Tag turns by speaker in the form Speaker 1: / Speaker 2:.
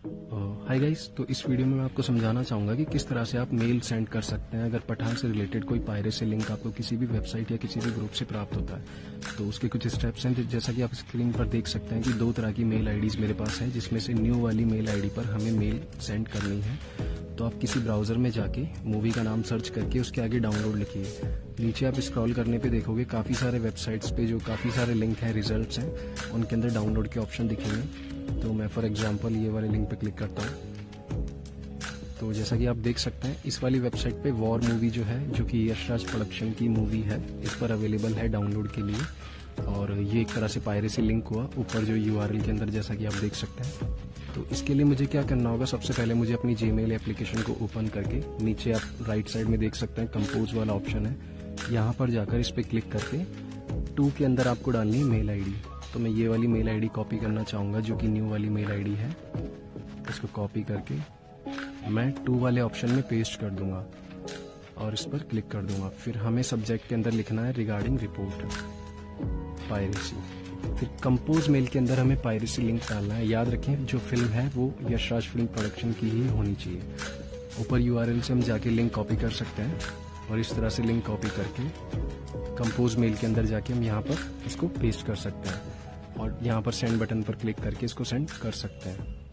Speaker 1: Hi guys, तो इस video में मैं आपको समझाना चाहूँगा कि किस तरह से आप मेल सेंड कर सकते हैं अगर पठान से रिलेटेड कोई पायरेसी लिंक आपको किसी भी वेबसाइट या किसी भी ग्रुप से प्राप्त होता है। तो उसके कुछ स्टेप्स हैं। जैसा कि आप स्क्रीन पर देख सकते हैं कि दो तरह की मेल आईडीज़ मेरे पास है, जिसमें से न्यू वाली मेल आईडी पर हमें मेल सेंड करनी है। तो आप किसी ब्राउज़र में जाके मूवी का नाम सर्च करके उसके आगे डाउनलोड लिखिए। नीचे आप स्क्रॉल करने पे देखोगे काफ़ी सारे वेबसाइट्स पे जो काफ़ी सारे लिंक हैं, रिजल्ट्स हैं, उनके अंदर डाउनलोड के ऑप्शन दिखेंगे। तो मैं फॉर एग्जांपल ये वाले लिंक पे क्लिक करता हूँ। तो जैसा कि आप देख सकते हैं इस वाली वेबसाइट पे वॉर मूवी जो है, जो कि यशराज प्रोडक्शन की मूवी है, इस पर अवेलेबल है डाउनलोड के लिए। और ये एक तरह से पायरेसी लिंक हुआ ऊपर जो यूआरएल के अंदर, जैसा कि आप देख सकते हैं। तो इसके लिए मुझे क्या करना होगा, सबसे पहले मुझे अपनी जीमेल एप्लीकेशन को ओपन करके नीचे आप राइट साइड में देख सकते हैं कंपोज वाला ऑप्शन है, यहाँ पर जाकर इस पर क्लिक करके 2 के अंदर आपको डालनी है मेल आईडी। तो मैं ये वाली मेल आईडी कॉपी करना चाहूँगा जो कि न्यू वाली मेल आईडी है। इसको कॉपी करके मैं 2 वाले ऑप्शन में पेस्ट कर दूंगा और इस पर क्लिक कर दूंगा। फिर हमें सब्जेक्ट के अंदर लिखना है रिगार्डिंग रिपोर्ट पायरेसी। फिर कंपोज मेल के अंदर हमें पायरेसी लिंक डालना है। याद रखें जो फिल्म है वो यशराज फिल्म प्रोडक्शन की ही होनी चाहिए। ऊपर यूआरएल से हम जाके लिंक कॉपी कर सकते हैं और इस तरह से लिंक कॉपी करके कंपोज मेल के अंदर जाके हम यहाँ पर इसको पेस्ट कर सकते हैं और यहाँ पर सेंड बटन पर क्लिक करके इसको सेंड कर सकते हैं।